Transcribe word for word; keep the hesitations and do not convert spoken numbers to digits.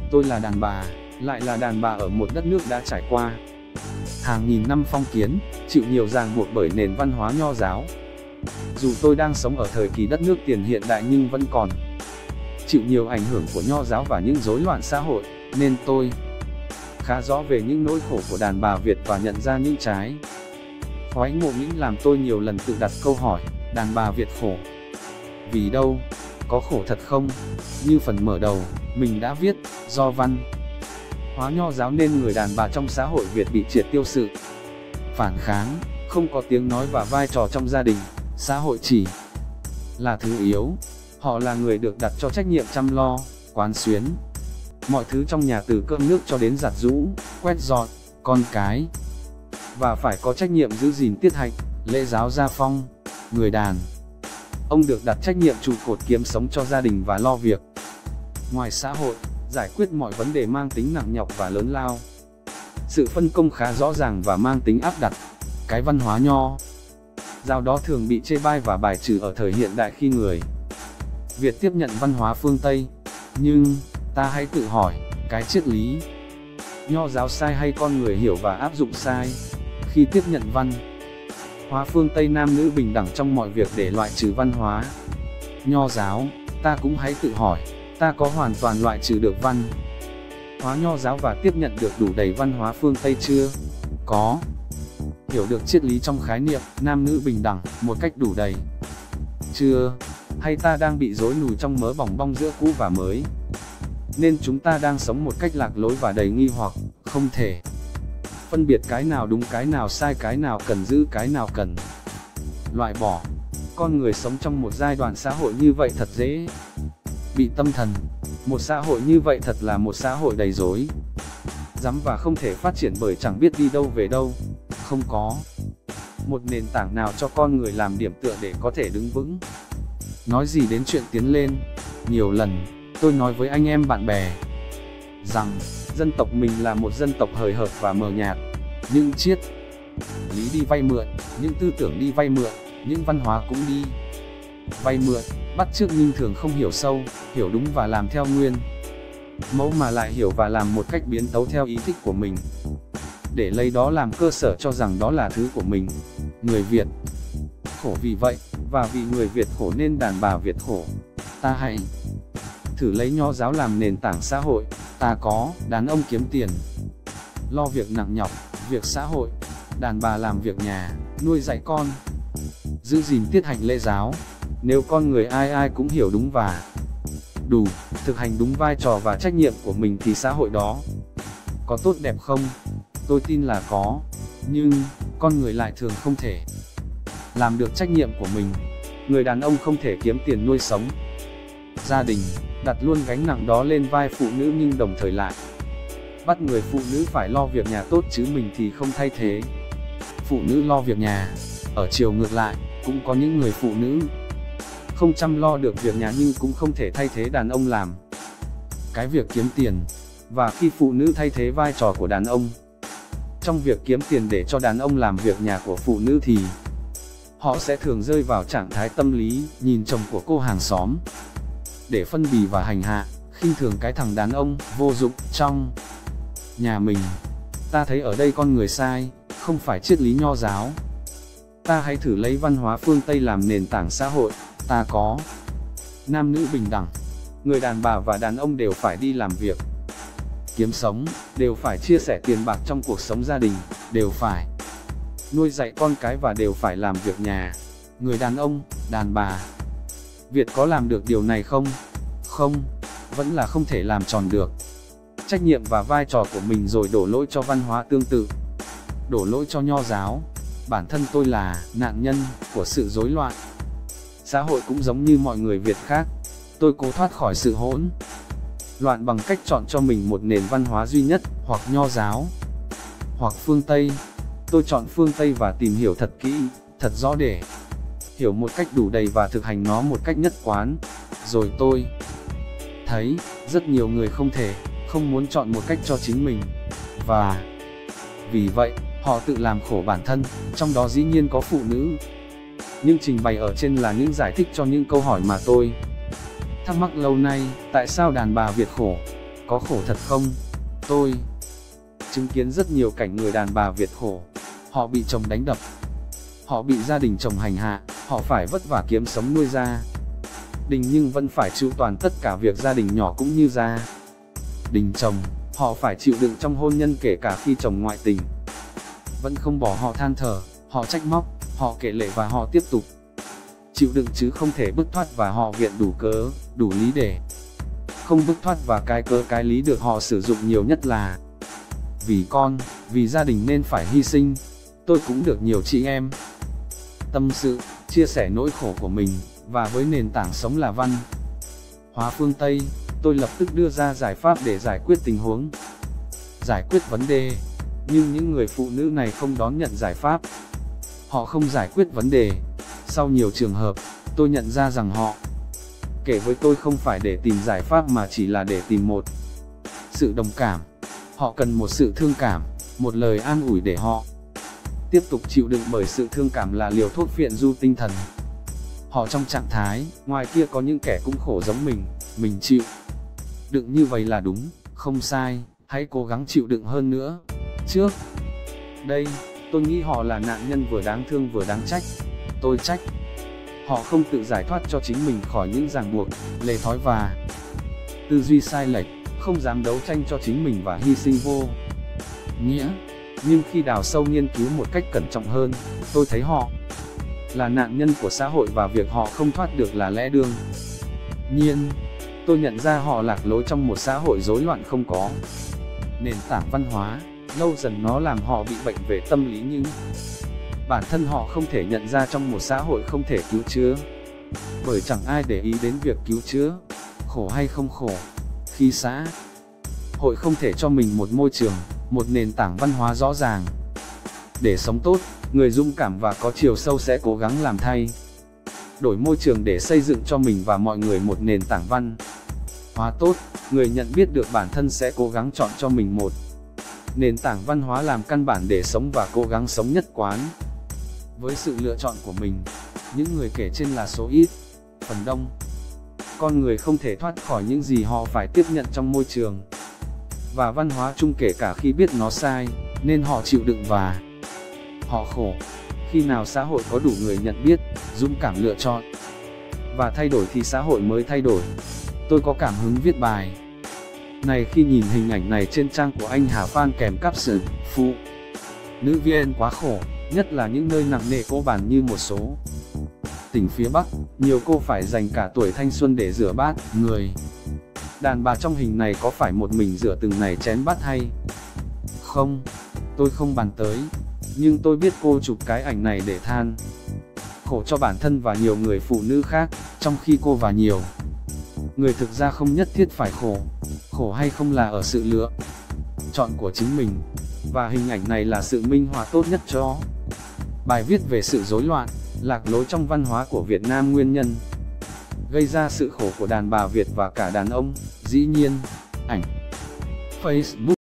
Tôi là đàn bà, lại là đàn bà ở một đất nước đã trải qua hàng nghìn năm phong kiến, chịu nhiều ràng buộc bởi nền văn hóa nho giáo. Dù tôi đang sống ở thời kỳ đất nước tiền hiện đại nhưng vẫn còn chịu nhiều ảnh hưởng của nho giáo và những rối loạn xã hội, nên tôi khá rõ về những nỗi khổ của đàn bà Việt và nhận ra những trái khoái ngộ những làm tôi nhiều lần tự đặt câu hỏi, đàn bà Việt khổ vì đâu? Có khổ thật không? Như phần mở đầu, mình đã viết, do văn hóa nho giáo nên người đàn bà trong xã hội Việt bị triệt tiêu sự phản kháng, không có tiếng nói và vai trò trong gia đình, xã hội chỉ là thứ yếu. Họ là người được đặt cho trách nhiệm chăm lo, quán xuyến mọi thứ trong nhà từ cơm nước cho đến giặt giũ, quét dọn, con cái. Và phải có trách nhiệm giữ gìn tiết hạnh, lễ giáo gia phong. Người đàn ông được đặt trách nhiệm trụ cột kiếm sống cho gia đình và lo việc ngoài xã hội, giải quyết mọi vấn đề mang tính nặng nhọc và lớn lao. Sự phân công khá rõ ràng và mang tính áp đặt. Cái văn hóa nho giáo đó thường bị chê bai và bài trừ ở thời hiện đại khi người Việt tiếp nhận văn hóa phương Tây. Nhưng, ta hãy tự hỏi, cái triết lý nho giáo sai hay con người hiểu và áp dụng sai? Khi tiếp nhận văn hóa phương Tây nam nữ bình đẳng trong mọi việc để loại trừ văn hóa nho giáo, ta cũng hãy tự hỏi, ta có hoàn toàn loại trừ được văn hóa nho giáo và tiếp nhận được đủ đầy văn hóa phương Tây chưa? Có hiểu được triết lý trong khái niệm nam nữ bình đẳng một cách đủ đầy chưa? Hay ta đang bị rối nùi trong mớ bòng bong giữa cũ và mới? Nên chúng ta đang sống một cách lạc lối và đầy nghi hoặc, không thể phân biệt cái nào đúng cái nào sai, cái nào cần giữ cái nào cần loại bỏ. Con người sống trong một giai đoạn xã hội như vậy thật dễ bị tâm thần. Một xã hội như vậy thật là một xã hội đầy rối rắm và không thể phát triển bởi chẳng biết đi đâu về đâu. Không có một nền tảng nào cho con người làm điểm tựa để có thể đứng vững. Nói gì đến chuyện tiến lên, nhiều lần tôi nói với anh em bạn bè rằng dân tộc mình là một dân tộc hời hợt và mờ nhạt. Những triết lý đi vay mượn, những tư tưởng đi vay mượn, những văn hóa cũng đi vay mượn, bắt chước nhưng thường không hiểu sâu, hiểu đúng và làm theo nguyên mẫu mà lại hiểu và làm một cách biến tấu theo ý thích của mình, để lấy đó làm cơ sở cho rằng đó là thứ của mình. Người Việt khổ vì vậy, và vì người Việt khổ nên đàn bà Việt khổ. Ta hãy thử lấy nho giáo làm nền tảng xã hội. Ta có đàn ông kiếm tiền, lo việc nặng nhọc, việc xã hội, đàn bà làm việc nhà, nuôi dạy con, giữ gìn tiết hạnh lễ giáo. Nếu con người ai ai cũng hiểu đúng và đủ, thực hành đúng vai trò và trách nhiệm của mình thì xã hội đó có tốt đẹp không? Tôi tin là có, nhưng con người lại thường không thể làm được trách nhiệm của mình. Người đàn ông không thể kiếm tiền nuôi sống gia đình, đặt luôn gánh nặng đó lên vai phụ nữ nhưng đồng thời lại bắt người phụ nữ phải lo việc nhà tốt chứ mình thì không thay thế phụ nữ lo việc nhà. Ở chiều ngược lại, cũng có những người phụ nữ không chăm lo được việc nhà nhưng cũng không thể thay thế đàn ông làm cái việc kiếm tiền. Và khi phụ nữ thay thế vai trò của đàn ông trong việc kiếm tiền để cho đàn ông làm việc nhà của phụ nữ thì họ sẽ thường rơi vào trạng thái tâm lý nhìn chồng của cô hàng xóm để phân bì và hành hạ, khinh thường cái thằng đàn ông vô dụng trong nhà mình. Ta thấy ở đây con người sai, không phải triết lý nho giáo. Ta hãy thử lấy văn hóa phương Tây làm nền tảng xã hội. Ta có nam nữ bình đẳng, người đàn bà và đàn ông đều phải đi làm việc kiếm sống, đều phải chia sẻ tiền bạc trong cuộc sống gia đình, đều phải nuôi dạy con cái và đều phải làm việc nhà. Người đàn ông, đàn bà Việt có làm được điều này không? Không, vẫn là không thể làm tròn được trách nhiệm và vai trò của mình rồi đổ lỗi cho văn hóa tương tự, đổ lỗi cho nho giáo. Bản thân tôi là nạn nhân của sự rối loạn xã hội cũng giống như mọi người Việt khác. Tôi cố thoát khỏi sự hỗn loạn bằng cách chọn cho mình một nền văn hóa duy nhất, hoặc nho giáo, hoặc phương Tây. Tôi chọn phương Tây và tìm hiểu thật kỹ, thật rõ để hiểu một cách đủ đầy và thực hành nó một cách nhất quán. Rồi tôi thấy, rất nhiều người không thể, không muốn chọn một cách cho chính mình. Và vì vậy, họ tự làm khổ bản thân, trong đó dĩ nhiên có phụ nữ. Nhưng trình bày ở trên là những giải thích cho những câu hỏi mà tôi thắc mắc lâu nay. Tại sao đàn bà Việt khổ? Có khổ thật không? Tôi chứng kiến rất nhiều cảnh người đàn bà Việt khổ. Họ bị chồng đánh đập, họ bị gia đình chồng hành hạ, họ phải vất vả kiếm sống nuôi gia đình nhưng vẫn phải chịu toàn tất cả việc gia đình nhỏ cũng như gia đình chồng. Họ phải chịu đựng trong hôn nhân kể cả khi chồng ngoại tình. Vẫn không bỏ, họ than thở, họ trách móc, họ kể lể và họ tiếp tục chịu đựng chứ không thể bứt thoát, và họ viện đủ cớ, đủ lý để không bứt thoát, và cái cớ cái lý được họ sử dụng nhiều nhất là vì con, vì gia đình nên phải hy sinh. Tôi cũng được nhiều chị em tâm sự, chia sẻ nỗi khổ của mình, và với nền tảng sống là văn hóa phương Tây, tôi lập tức đưa ra giải pháp để giải quyết tình huống, giải quyết vấn đề. Nhưng những người phụ nữ này không đón nhận giải pháp. Họ không giải quyết vấn đề. Sau nhiều trường hợp, tôi nhận ra rằng họ kể với tôi không phải để tìm giải pháp mà chỉ là để tìm một sự đồng cảm. Họ cần một sự thương cảm, một lời an ủi để họ tiếp tục chịu đựng, bởi sự thương cảm là liều thuốc phiện du tinh thần. Họ trong trạng thái, ngoài kia có những kẻ cũng khổ giống mình, mình chịu đựng như vậy là đúng, không sai, hãy cố gắng chịu đựng hơn nữa. Trước đây, tôi nghĩ họ là nạn nhân vừa đáng thương vừa đáng trách. Tôi trách họ không tự giải thoát cho chính mình khỏi những ràng buộc, lề thói và tư duy sai lệch, không dám đấu tranh cho chính mình và hy sinh vô nghĩa. Nhưng khi đào sâu nghiên cứu một cách cẩn trọng hơn, tôi thấy họ là nạn nhân của xã hội và việc họ không thoát được là lẽ đương nhiên. Tôi nhận ra họ lạc lối trong một xã hội rối loạn không có nền tảng văn hóa. Lâu dần nó làm họ bị bệnh về tâm lý, nhưng bản thân họ không thể nhận ra trong một xã hội không thể cứu chữa, bởi chẳng ai để ý đến việc cứu chữa, khổ hay không khổ. Khi xã hội không thể cho mình một môi trường, một nền tảng văn hóa rõ ràng để sống tốt, người dũng cảm và có chiều sâu sẽ cố gắng làm thay đổi môi trường để xây dựng cho mình và mọi người một nền tảng văn hóa tốt. Người nhận biết được bản thân sẽ cố gắng chọn cho mình một nền tảng văn hóa làm căn bản để sống và cố gắng sống nhất quán với sự lựa chọn của mình. Những người kể trên là số ít. Phần đông con người không thể thoát khỏi những gì họ phải tiếp nhận trong môi trường và văn hóa chung, kể cả khi biết nó sai, nên họ chịu đựng và họ khổ. Khi nào xã hội có đủ người nhận biết, dũng cảm lựa chọn và thay đổi thì xã hội mới thay đổi. Tôi có cảm hứng viết bài này khi nhìn hình ảnh này trên trang của anh Hà Phan kèm caption: phụ nữ viên quá khổ, nhất là những nơi nặng nề cô bản như một số tỉnh phía Bắc, nhiều cô phải dành cả tuổi thanh xuân để rửa bát. Người đàn bà trong hình này có phải một mình rửa từng này chén bát hay không? Tôi không bàn tới, nhưng tôi biết cô chụp cái ảnh này để than khổ cho bản thân và nhiều người phụ nữ khác, trong khi cô và nhiều người thực ra không nhất thiết phải khổ. Khổ hay không là ở sự lựa chọn của chính mình, và hình ảnh này là sự minh họa tốt nhất cho bài viết về sự rối loạn, lạc lối trong văn hóa của Việt Nam. Nguyên nhân gây ra sự khổ của đàn bà Việt và cả đàn ông. Dĩ nhiên, ảnh Facebook